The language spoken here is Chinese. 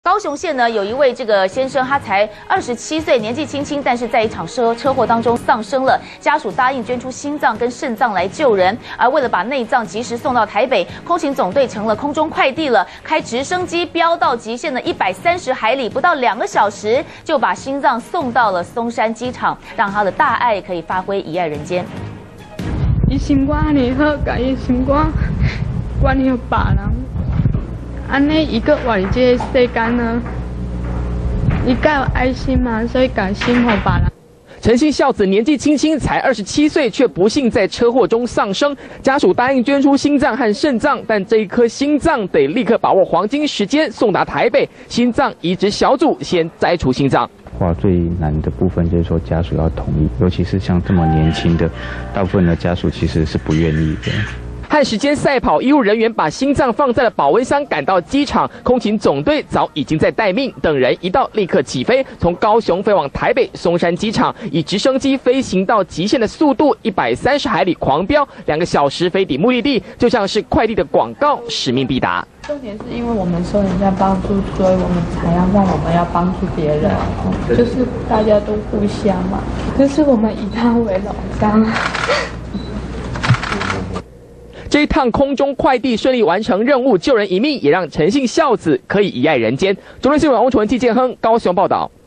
高雄县呢，有一位这个先生，他才27岁，年纪轻轻，但是在一场车祸当中丧生了。家属答应捐出心脏跟肾脏来救人，而为了把内脏及时送到台北，空勤总队成了空中快递了，开直升机飙到极限的130海里，不到2个小时就把心脏送到了松山机场，让他的大爱可以发挥一爱人间。 伊心肝安尼好，甲伊心肝关于别人。 安尼，伊个活伫这个世间呢，伊介有爱心嘛，所以把心互别人。 陈姓孝子年纪轻轻，才27岁，却不幸在车祸中丧生。家属答应捐出心脏和肾脏，但这一颗心脏得立刻把握黄金时间送达台北。心脏移植小组先摘除心脏。 最难的部分就是说家属要同意，尤其是像这么年轻的，大部分的家属其实是不愿意的。 和时间赛跑，医务人员把心脏放在了保温箱，赶到机场。空勤总队早已经在待命，等人一到立刻起飞，从高雄飞往台北松山机场，以直升机飞行到极限的速度130海里狂飙，2个小时飞抵目的地，就像是快递的广告，使命必达。 重点是因为我们受人家帮助，所以我们才要让我们要帮助别人，就是大家都互相嘛，就是我们以他为荣，这样。 这一趟空中快递顺利完成任务，救人一命，也让陈姓孝子可以一爱人间。中央新闻王崇文、季建亨高雄报道。